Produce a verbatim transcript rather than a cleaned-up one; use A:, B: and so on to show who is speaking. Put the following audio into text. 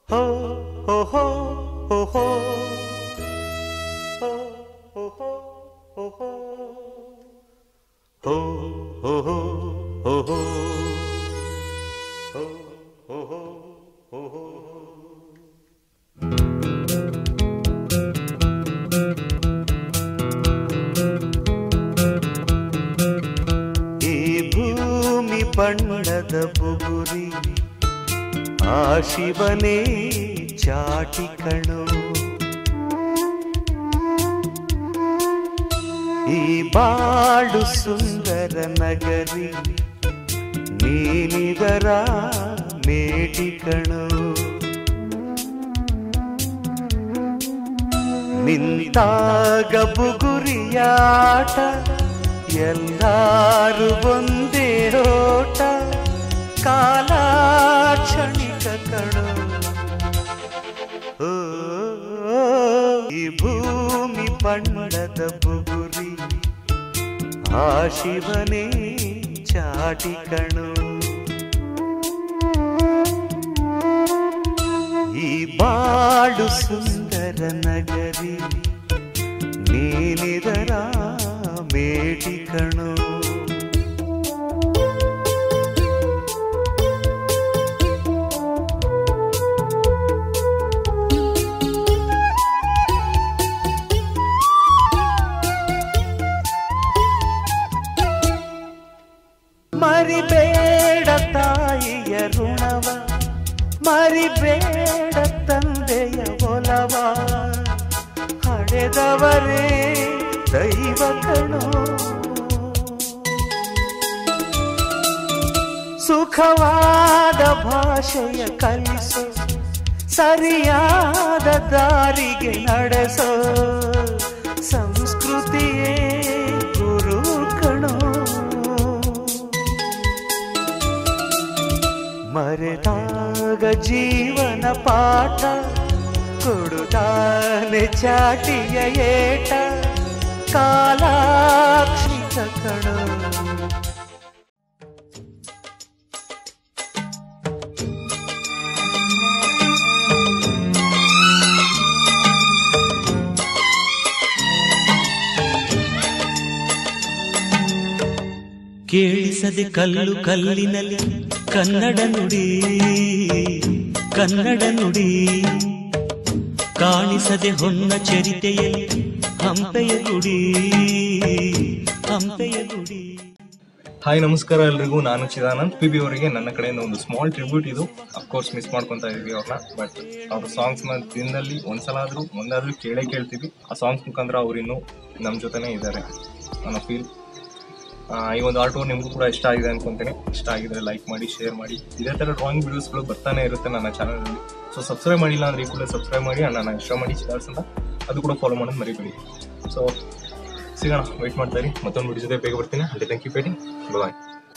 A: ಹೋ ಹೋ ಹೋ ಹೋ ಹೋ ಹೋ ಹೋ ಹೋ ಹೋ ಹೋ ಹೋ ಹೋ ಹೋ ಹೋ ಹೋ ಹೋ ಹೋ ಹೋ. ಈ ಭೂಮಿ ಬಣ್ಣದ ಬುಗುರಿ ಆ ಶಿವನೇ ಚಾಟಿ ಕಣೋ. ಈ ಬಾಳು ಸುಂದರ ನಗರಿ ನೀನಿದರ ಮೇಟಿ ಕಣೋ. ನಿಂತಾಗ ಬುಗುರಿಯಾಟ ಎಲ್ಲಾರು ಒಂದೇ ಓಟ ಕಾಲ ಕ್ಷಣಿಕ ಕಣೋ. ಈ ಭೂಮಿ ಬಣ್ಣದ ಬುಗುರಿ ಆ ಶಿವನೇ ಚಾಟಿ ಕಣೋ. ಈ ಬಾಳು ಸುಂದರ ನಗರಿ ನೀನಿದರ ಮೇಟಿ ಕಣೋ. ಮರಿಬೇಡ ತಾಯಿಯ ಋಣವ, ಮರಿಬೇಡ ತಂದೆಯ ಒಲವ, ಹಡೆದವರೇ ದೈವ ಕಣೋ. ಸುಖವಾದ ಭಾಷೆಯ ಕಲಿಸೋ, ಸರಿಯಾದ ದಾರಿಗೆ ನಡೆಸೋ, ಸಂಸ್ಕೃತಿಯೇ ಗುರು ಕಣೋ. ಮರೆತಾಗ ಜೀವನ ಪಾಠ ಕೊಡುತ್ತಾನೆ ಚಾಟಿಯ ಏಟ ಕಾಲಾಕ್ಷಿಕ ಕಣೋ.
B: ಕೇಳಿಸದೆ ಕಲ್ಲು ಕಲ್ಲಿನಲ್ಲಿ ಕನ್ನಡ ನುಡಿ, ಕನ್ನಡ ನುಡಿ ಕಾಣಿಸದೆ ಹೊನ್ನ ಚರಿತೆಯಲ್ಲಿ ಹಂಪೆಯ ಗುಡಿ, ಹಂಪೆಯ ಗುಡಿ.
C: ಹಾಯ್ ನಮಸ್ಕಾರ ಎಲ್ರಿಗೂ, ನಾನು ಚಿದಾನಂದ್ ಪಿ ಬಿ ಅವರಿಗೆ ನನ್ನ ಕಡೆಯಿಂದ ಒಂದು ಸ್ಮಾಲ್ ಟ್ರಿಬ್ಯೂಟ್ ಇದು. ಅಫ್ಕೋರ್ಸ್ ಮಿಸ್ ಮಾಡ್ಕೊತಾ ಇದೀವಿ ಅವ್ರನ್ನ, ಬಟ್ ಅವ್ರ ಸಾಂಗ್ಸ್ನ ದಿನದಲ್ಲಿ ಒಂದ್ಸಲ ಆದರೂ ಒಂದಾದ್ರೂ ಕೇಳೇ ಕೇಳ್ತೀವಿ. ಆ ಸಾಂಗ್ಸ್ ಮುಖಾಂತರ ಅವ್ರು ಇನ್ನೂ ನಮ್ಮ ಜೊತೆನೇ ಇದ್ದಾರೆ ಅನ್ನೋ ಫೀಲ್. ಈ ಒಂದು ಆರ್ಟ್ ನಿಮಗೂ ಕೂಡ ಇಷ್ಟ ಆಗಿದೆ ಅನ್ಕೊಂತೇನೆ. ಇಷ್ಟ ಆಗಿದ್ರೆ ಲೈಕ್ ಮಾಡಿ, ಶೇರ್ ಮಾಡಿ. ಇದೇ ಥರ ಡ್ರಾಯಿಂಗ್ ವಿಡಿಯೋಸ್ಗಳು ಬರ್ತಾನೆ ಇರುತ್ತೆ ನನ್ನ ಚಾನಲಲ್ಲಿ. ಸೊ ಸಬ್ಸ್ಕ್ರೈಬ್ ಮಾಡಿಲ್ಲ ಅಂದರೆ ಈ ಕೂಡ ಸಬ್ಸ್ಕ್ರೈಬ್ ಮಾಡಿ, ಅಣ್ಣ ನಾನು ಇಷ್ಟ ಮಾಡಿ ಚಿದಾರ್ಸ್ ಅಂತ ಅದು ಕೂಡ ಫಾಲೋ ಮಾಡೋದು ಮರಿಬೇಡಿ. ಸೊ ಸಿಗೋಣ, ವೆಯ್ಟ್ ಮಾಡ್ತಾ ಇರಿ. ಮತ್ತೊಂದು ವಿಡಿಯೋ ಜೊತೆ ಬೇಗ ಬರ್ತೀನಿ. ಅಲ್ಲಿ ಥ್ಯಾಂಕ್ ಯು ಪೇಟಿ, ಬಾಯ್.